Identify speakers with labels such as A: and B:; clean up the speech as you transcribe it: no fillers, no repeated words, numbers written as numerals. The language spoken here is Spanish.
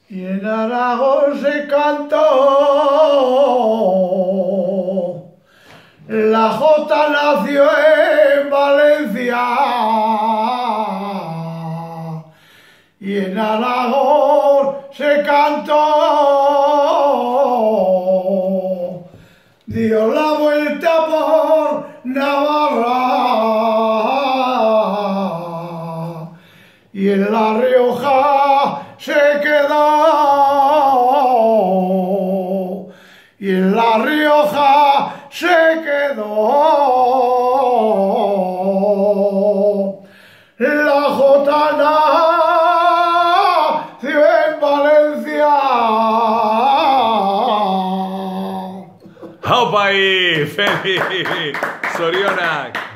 A: Y en Aragón se cantó la jota nació en Valencia y en Aragón se cantó, dio la vuelta por Navarra y en La Rioja se quedó y en La Rioja se quedó. La jotana nació en Valencia.
B: ¡Aupa ahí! ¡Feliz! ¡Zorionak!